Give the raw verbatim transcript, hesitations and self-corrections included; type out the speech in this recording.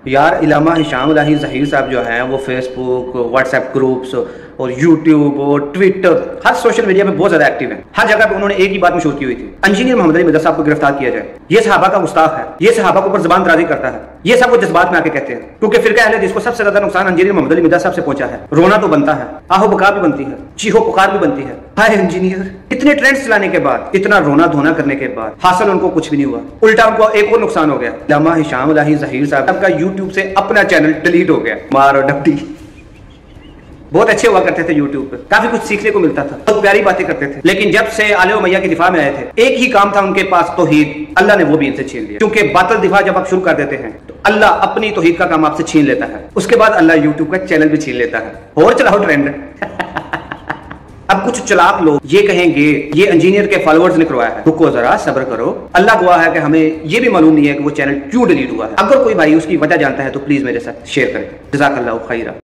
यार इलामा हिशाम इलाही ज़हीर साहब जो हैं वो फेसबुक, व्हाट्सएप ग्रुप्स और यूट्यूब और ट्विटर हर सोशल मीडिया में बहुत ज्यादा एक्टिव हैं। हर जगह पे उन्होंने एक ही बात मशहूर की हुई थी, इंजीनियर मोहम्मद अली मदर साहब को गिरफ्तार किया जाए। ये सहाबा का गुस्ताख है, ये सहाबा के ऊपर ज़बान दराजी करता है, ये सब वो जज्बात में आके कहते हैं। क्योंकि फिरका अहले हदीस को सबसे ज्यादा नुकसान इंजीनियर मोहम्मद अली मदर साहब से पहुंचा है। रोना तो बनता है, आहो बका भी बनती है, चीहो पुकार भी बनती है। हाय इंजीनियर, इतने ट्रेंड्स चलाने के बाद, इतना रोना धोना करने के बाद हासिल उनको कुछ भी नहीं हुआ, उल्टा उनको एक और नुकसान हो गया। इलामा हिशाम इलाही ज़हीर साहब का यूट्यूब से अपना चैनल डिलीट हो गया। मारो डब्बी। बहुत अच्छे हुआ करते थे यूट्यूब पे, काफी कुछ सीखने को मिलता था, बहुत प्यारी बातें करते थे। लेकिन जब से आले मैया के दिफा में आए थे, एक ही काम था उनके पास, तौहीद। अल्लाह ने वो भी इनसे छीन लिया। क्योंकि बातिल दिफा जब आप शुरू कर देते हैं तो अल्लाह अपनी तौहीद का काम आपसे छीन लेता है। उसके बाद अल्लाह यूट्यूब का चैनल भी छीन लेता है। और चलाओ ट्रेंड। अब कुछ चलाक लोग ये कहेंगे ये इंजीनियर के फॉलोअर्स ने करवाया है। रुको जरा, सब्र करो। अल्लाह गवाह है कि हमें ये भी मालूम नहीं है कि वो चैनल क्यों डिलीट हुआ है। अगर कोई भाई उसकी वजह जानता है तो प्लीज मेरे साथ शेयर करें। जज़ाकल्लाहु खैरा।